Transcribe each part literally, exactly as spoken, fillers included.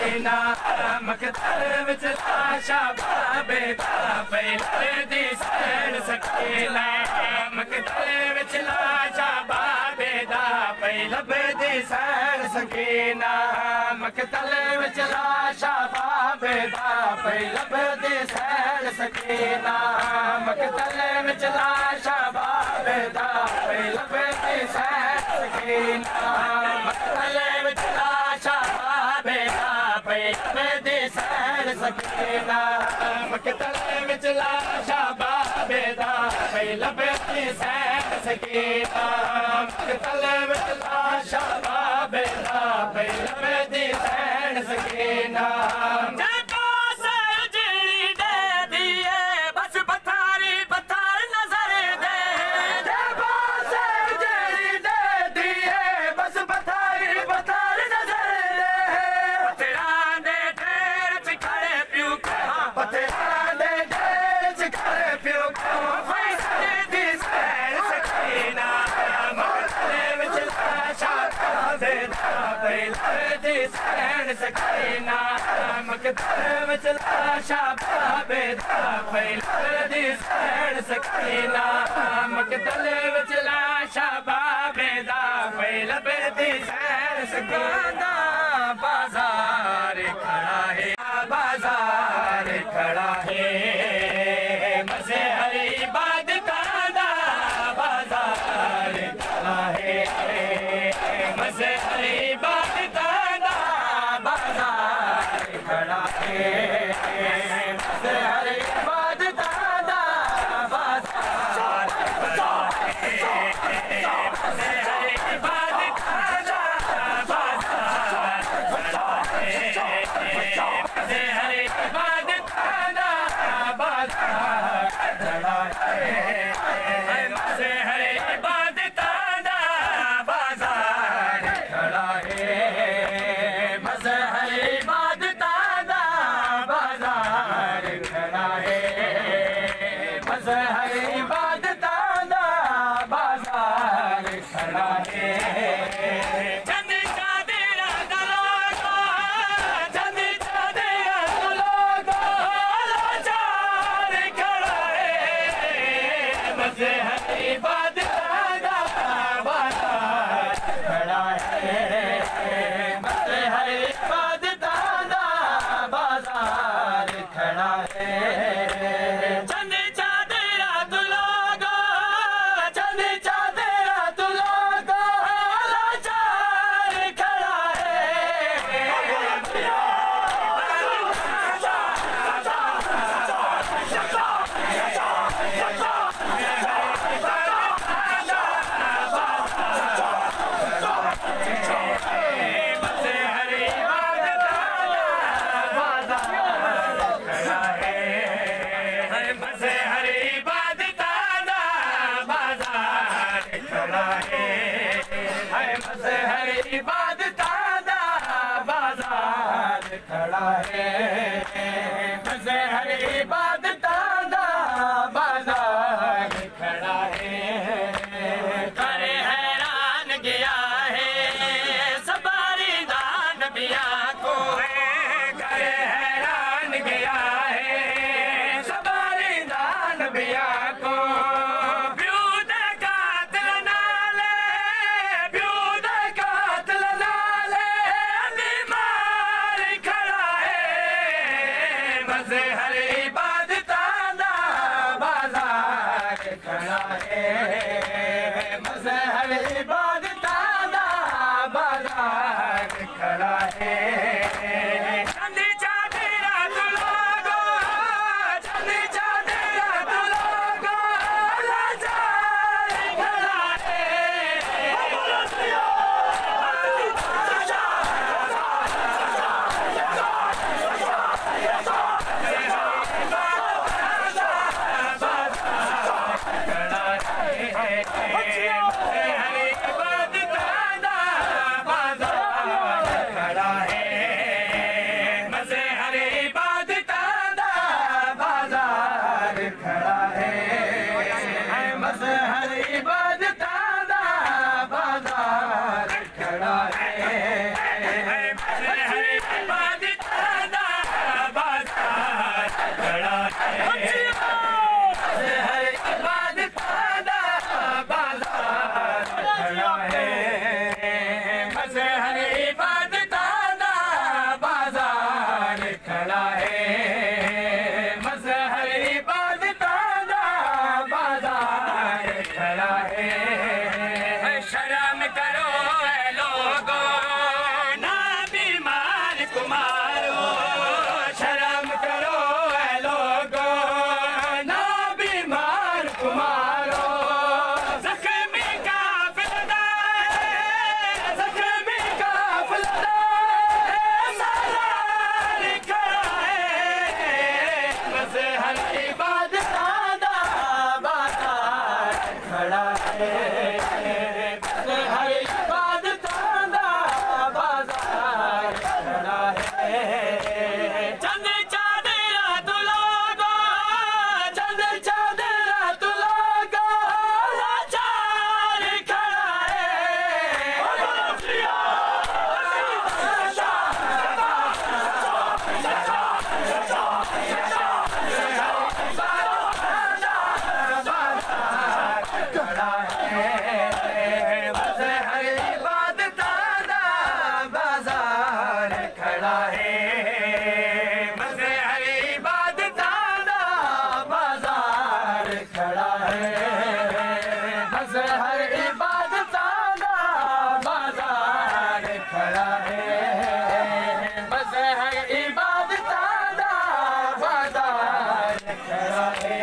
सकीना मकतल विच लाशा बाबे दा पे लबदी सैन सकीना मकतल विच लाशा बाबे दा पे लबदी सैन सकीना मकतल विच लाशा बाबे दा पे लबदी सैन सकीना मकतल विच लाशा बाबे दा पे लबदी सैन सकीना मकतल विच लाशा बाबे दा पे लबदी सैन सकीना मकतल विच लाशा बाबे दा पे लबदी सैन सकीना मकतल विच लाशा बाबे दा पे लबदी सैन सकीना सकीना मकतल विच लाशा बाबे दा पे लबदी सैन सकीना मकतल विच लाशा बाबे दा पे लबदी सैन सकीना बाजार खड़ा है बाजार खड़ा है मज़े हरी इबादत दा बाजार खड़ा है मज़े हरी इबादत खड़ा है मज़े हरी इबादत दा बाजार मज़े हरी इबादत दा बाजार मज़े हरी इबादत दा बाजार खड़ा है मज़े हरी इबादत दा बाजार खड़ा है मज़े हरी इबादत दा बाजार खड़ा है मज़े हरी इबादत दा बाजार खड़ा है चंद चादरा दलोगो चंद चादरा दलोगो लाचार खड़ा है मज़े हरी इबादत दा बाजार खड़ा है मज़े हरी इबादत दा बाजार खड़ा है चंद चादरा दुलोगो चंद चादरा दुलोगो लाचार खड़ा है मज़े हरी इबादत मज़े हरी इबादत दा बाजार खड़ा है मज़े हरी इबादत दा बाजार खड़ा है मज़े हरी इबादत दा बाजार खड़ा है करे हैरान गया है सबारी दान बिया को करे हैरान गया है सबारी दान बिया को ब्यूद कातिल नाले ब्यूद कातिल नाले बीमार खड़ा है है बस हर इबादत दा बाजार खड़ा है बस हर इबादत दा बाजार खड़ा है शर्म करो ऐ लोगो ना बीमार कुमारो शर्म करो ऐ लोगो ना बीमार कुमारो जख्मी काफिला जख्मी काफिला सालार खड़ा है बस हर इबादत दा बाजार खड़ा है हर इबादत दा बाजार खड़ा है चंद चादरा तू लोगो चंद चादरा तू लोगो लाचार खड़ा है खड़ा है बस हर इबादत दा बाजार खड़ा है बस हर इबादत दा बाजार खड़ा है बस हर इबादत दा बाजार खड़ा है बस हर इबादत दा बाजार खड़ा है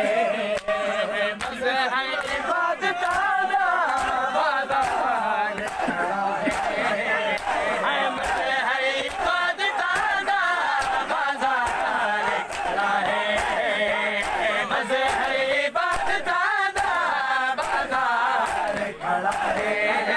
बस हर इबादत दा बाजार खड़ा है बस हर इबादत दा बाजार खड़ा है बस हर इबादत दा बाजार खड़ा है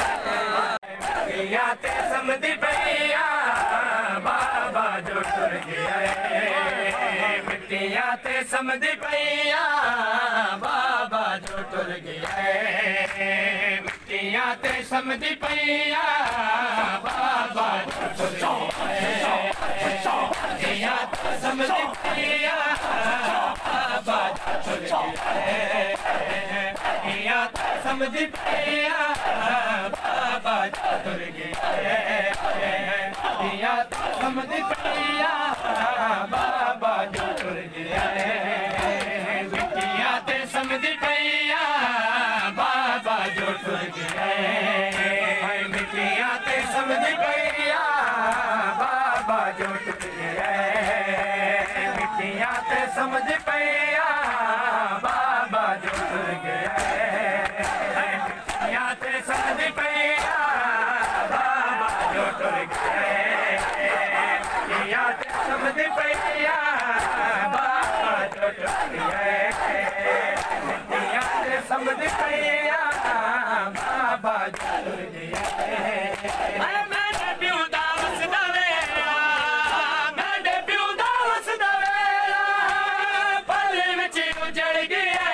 मिट्टियां ते समझी पईया बाबा जो टुर गया है मिट्टियां ते समझी पईया बाबा जो टुर गया है मिट्टियां ते समझी पईया बाबा जो टुर गया है मिट्टियां ते समझी पईया बाबा जो टुर गया है मिट्टियां ते समझी पईया बाबा जो टुर गया है मिट्टियां ते समझी पईया बाबा जो टुर गया है मिट्टियां ते समझी पईया बाबा जो टुर गया है मिट्टियां ते समझी पईया बाबा जो टुर गया है मिट्टियां ते समझ पईया बाबा जो टुर गया है मिट्टियां ते समझ पईया बाबा जो टुर गया है मिट्टियां ते समझ पईया बाबा जो टुर गया है मिट्टियां ते समझ पईया बाबा जो टुर गया है मैंने प्यू दा वसदा वेला मैंने प्यू दा वसदा वेला पल विच उजड़ गया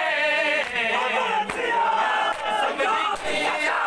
समझ पईया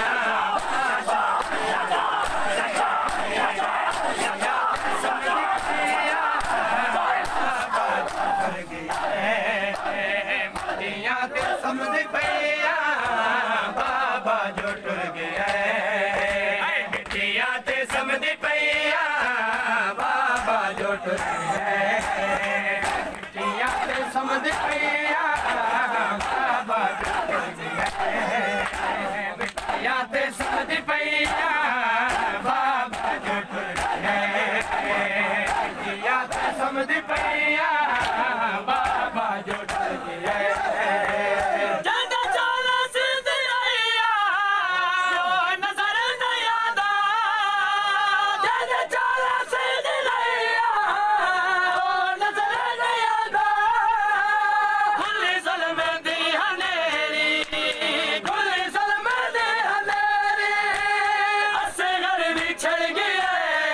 मिट्टियां ते समझ पईया बाबा जो टुर गया है मिट्टियां ते समझ पईया बाबा जो टुर गया है मिट्टियां ते समझ पईया बाबा जो टुर गया है मिट्टियां ते समझ पईया बाबा जो टुर गया है मिट्टियां ते समझ पईया बाबा जो टुर गया है जंदा चोला सिंध रहिया नजर नहीं आदा जंदा चोला सिंध रहिया नजर नहीं आदा खुली ज़ुल्म दी हनेरी खुली ज़ुल्म दी हनेरी असगर भी छड़ गया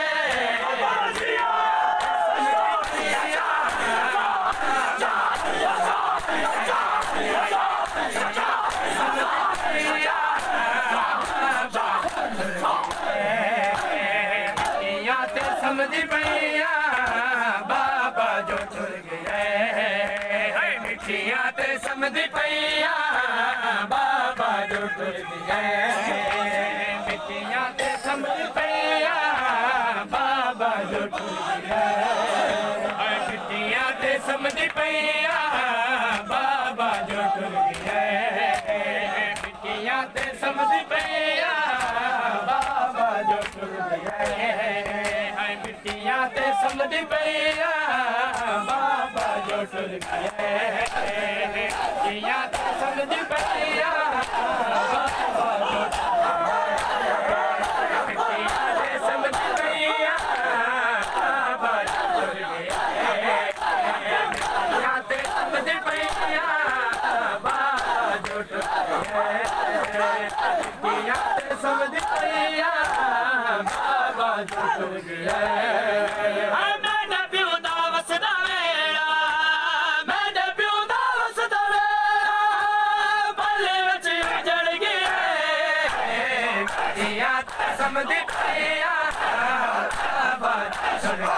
समझ पईया बाबा जो टुर गया है मिट्टियां ते समझ पईया बाबा जो टुर गया है टुर गया मिट्टियां ते समझ पईया बाबा जो टुर गया मिट्टियां ते समझ पईया बाबा जो टुर गया मिट्टियां ते समझ पईया बाबा जो टुर गया मिट्टियां ते समझ पईया समझ पईया बाबा जो टुर गया मैंने प्यो दा वसदा वेला मैंने प्यो दा वसदा वेला पल्ले विच उजड़ गया मिट्टियां समझ पईया बाबा जो टुर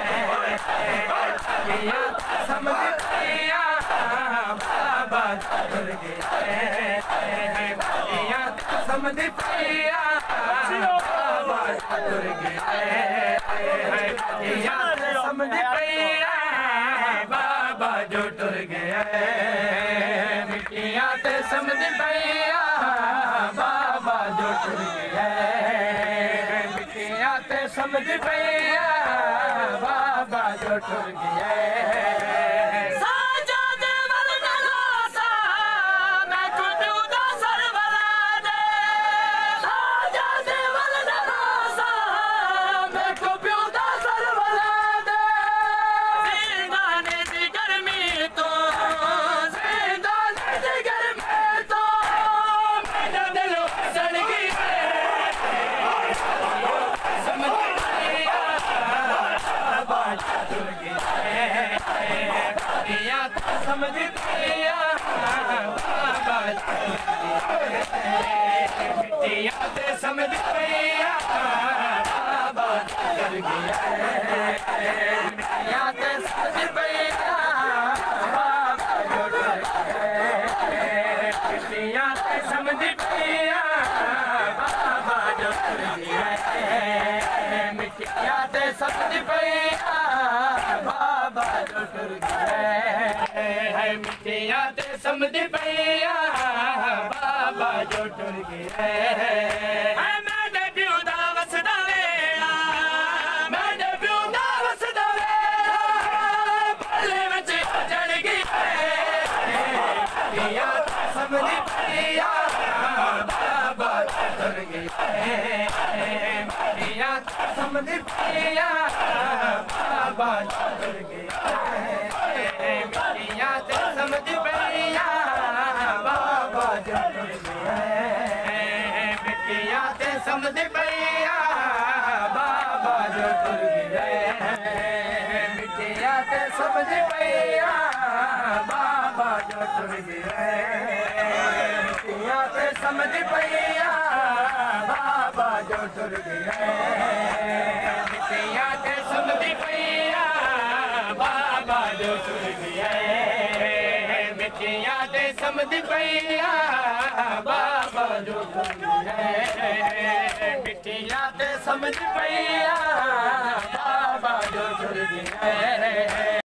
गया समझ पईया बाबा जो टुर गया समझ पईया बाबा टुर गया समझ पईया बाबा जो टुर गया मिट्टियां ते समझ पईया बाबा जो टुर गया मिट्टियां ते समझ पईया बाबा जो टुर गया समझ पईया बाबा मिट्टियां ते समझ पईया बाबा टुर गया मिट्टियां ते समझ पईया बाबा जो टुर गया मिट्टियां ते समझ पईया बाबा जो टुर गया मिट्टियां ते समझ पईया बाबा जो टुर गया मिट्टियां ते समझ पईया बाबा जो टुर गया मैंने प्यो दा वसदा वेला मैंने प्यो दा वसदा वेला पल्ले विच उजड़ गया मिट्टियां समझ पईया बाबा टुर गया मिट्टियां समझ पईया बाबा टुर गया मिट्टियां ते समझ पईया बाबा जो टुर गया मिट्टियां ते समझ पईया बाबा जो टुर गया मिट्टियां ते समझ पईया बाबा जो टुर गया मिट्टियां ते समझ पईया बाबा जो टुर गया मिट्टियां ते समझ पईया बाबा जो टुर गया मिट्टियां ते समझ पईया बाबा जो टुर गया मिट्टियां ते समझ पईया बाबा जो टुर गया